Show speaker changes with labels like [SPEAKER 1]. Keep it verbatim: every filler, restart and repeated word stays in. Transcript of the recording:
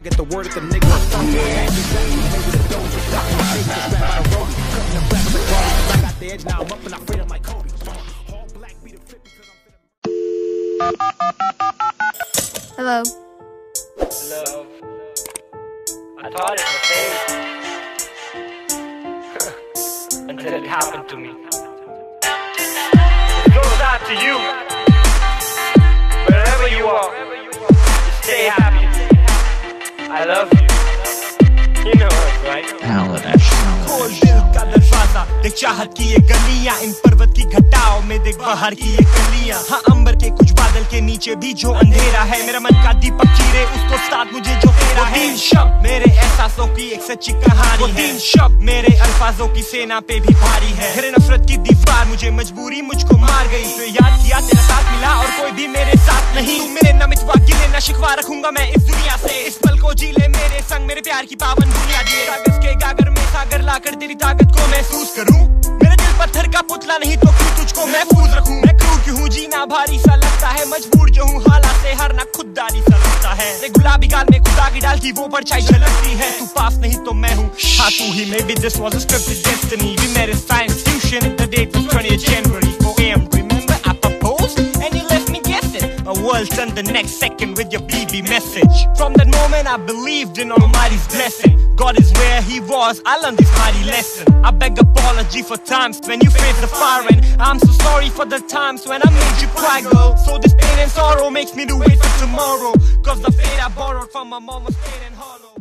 [SPEAKER 1] Get the word at the nigga.
[SPEAKER 2] Hello.
[SPEAKER 3] Hello. I thought it was fake until it happened to me. It goes out to you. Wherever you are, just stay happy. I love you. You know it, right?
[SPEAKER 4] खोल दिल का दरवाजा, देख चाहत की ये गलियां, इन पर्वत की घटाओं में देख बाहर की ये कलियां। हाँ, अंबर के कुछ बादल के नीचे भी जो अंधेरा है, मेरा मन का दीपक चीरे उसको साथ मुझे जो तेरा है। तीन शब्द मेरे एहसासों की एक सच्ची कहानी है। तीन शब्द मेरे अल्फाजों की सेना पे भी भारी है। तेरे नफरत की दीवार मुझे मजबूरी मुझको मार गई। तो याद किया तेरा साथ मिला और कोई भी मेरे साथ नहीं। तू मेरे न मितवा गिले न शिकवा रखूंगा मैं इस दुनिया से। इस पल को जी ले मेरे संग, मेरे प्यार की पावन दुनिया जी। कागज के गागर में सागर लाकर तेरी ताकत को महसूस करूं। मेरे दिल पत्थर का पुतला नहीं तो क्यों तुझको महफूज रखूं। मैं क्रूर क्यों हूँ, जीना भारी सा लगता है, मजबूर जो हूँ हालात से हारना खुददारी सा लगता है। ये गुलाबी गाल में खुदा की डाल की वो परछाई झलकती है। तू पास नहीं तो मैं हूँ, हाँ तू ही। Maybe this was a scripted destiny. We met at science fusion. The date was twentieth January four a m Remember I proposed and you left me guessing. A world turned the next second with your B B message. From that moment I believed in Almighty's blessing. God is where He was, I learned this mighty lesson. I beg apology for times when you faced the fire, and I'm so sorry for the times when I made you cry, girl. So this pain and sorrow makes me do wait for tomorrow, cause the fate I borrowed from my mom was fade and hollow.